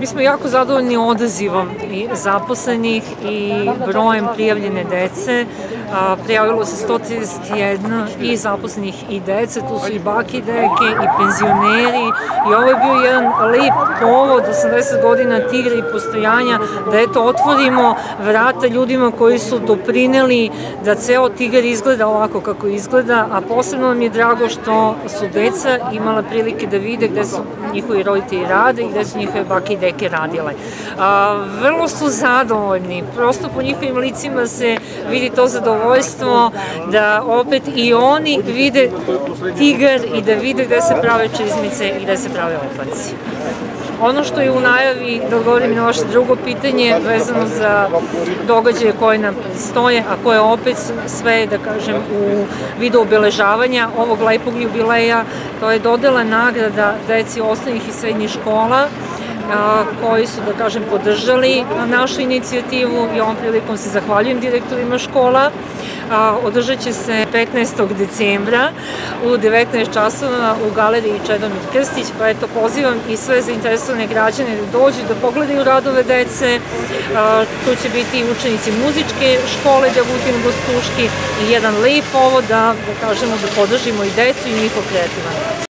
Mi smo jako zadovoljni odazivom i zaposlenih i brojem prijavljene dece. Prijavilo se 131 i zaposlenih i dece, tu su i bake i deke i penzioneri i ovo je bio jedan lep povod 80 godina Tigra i postojanja da eto otvorimo vrata ljudima koji su doprineli da ceo Tigar izgleda ovako kako izgleda, a posebno nam je drago što su deca imala prilike da vide gde su njihovi roditelji rade i gde su njihove bake i deke radile. Vrlo su zadovoljni, prosto po njihovim licima se vidi to zadovoljstvo da opet i oni vide Tigar i da vide gde se prave čizmice i gde se prave opanci. Ono što je u najavi, da odgovorim na vaše drugo pitanje, vezano za događaje koje nam predstoje, a koje opet sve, da kažem, u vidu obeležavanja ovog lepog jubileja, to je dodela nagrada deci osnovnih i srednjih škola, koji su, da kažem, podržali našu inicijativu i ovom prilikom se zahvaljujem direktorima škola. Održat će se 15. decembra u 19 časova u galeriji Čedomir Krstić, pa eto pozivam i sve zainteresovane građane da dođu, da pogledaju radove dece. Tu će biti i učenici muzičke škole Dragutin Gostuški i jedan lep povod da kažemo da podržimo i decu i njihov kreativan rad.